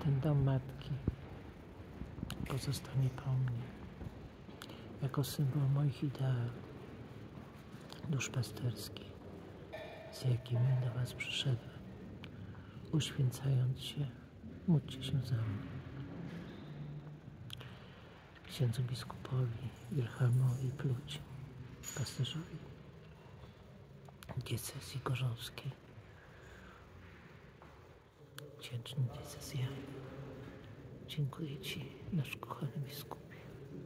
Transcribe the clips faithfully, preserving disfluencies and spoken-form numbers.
ten dom matki pozostanie po mnie jako symbol moich ideałów duszpasterskich, z jakimi do was przyszedłem, uświęcając się. Módlcie się za mnie. Księdzu biskupowi Wilhelmowi Pluć, pasterzowi diecezji gorzowskiej, wdzięczny diecezjanie. Dziękuję Ci, nasz kochany biskupie.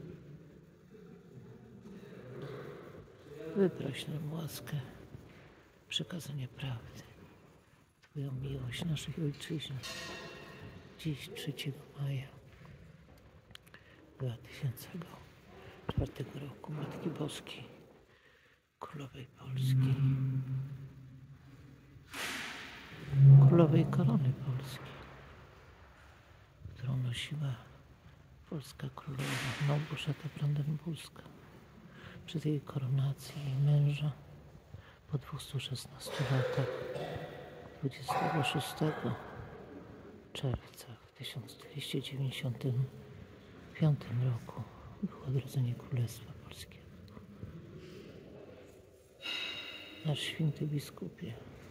Wyproś nam łaskę przekazania prawdy, Twoją miłość naszej ojczyźnie. Dziś, trzeciego maja dwa tysiące czwartego roku, Matki Boskiej, Królowej Polski, Królowej Korony Polskiej, którą nosiła polska królowa Małgorzata Brandenburska. Przed jej koronacją jej męża po dwustu szesnastu latach, dwudziestego szóstego czerwca w tysiąc dwieście dziewięćdziesiątym piątym roku było odrodzenie Królestwa Polskiego. Nasz święty biskupie,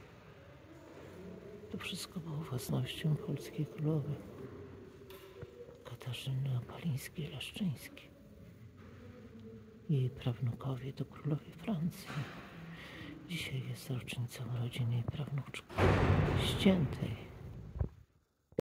to wszystko było własnością polskiej królowej Katarzyny Opalińskiej-Leszczyńskiej. Jej prawnukowie to królowie Francji. Dzisiaj jest rocznicą urodzin jej prawnuczki, ściętej